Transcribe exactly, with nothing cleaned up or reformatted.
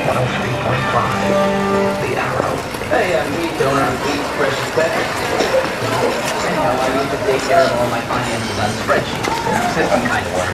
one oh three point five. The Arrow. Hey, I'm Pete, owner of Pete's Precious Pet. Anyhow, I need to take care of all my finances on spreadsheets. System kind of works.